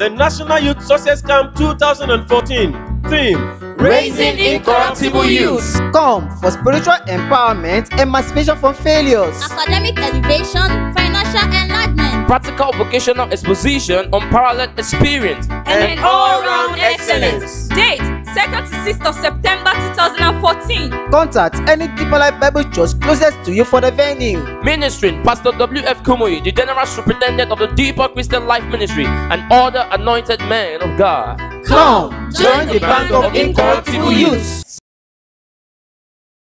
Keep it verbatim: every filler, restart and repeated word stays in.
the National Youth Success Camp two thousand fourteen. Theme: Raising Incorruptible Youth. Come for spiritual empowerment, emancipation from failures, academic elevation, financial enlargement, practical vocational exposition, unparalleled experience, and all-round excellence. Date: second to sixth of September two thousand fourteen. Contact any Deeper Life Bible Church closest to you for the venue. Ministering Pastor W F Kumoyi, the General Superintendent of the Deeper Christian Life Ministry, and all the anointed men of God. Come, join the band of incorruptible youths.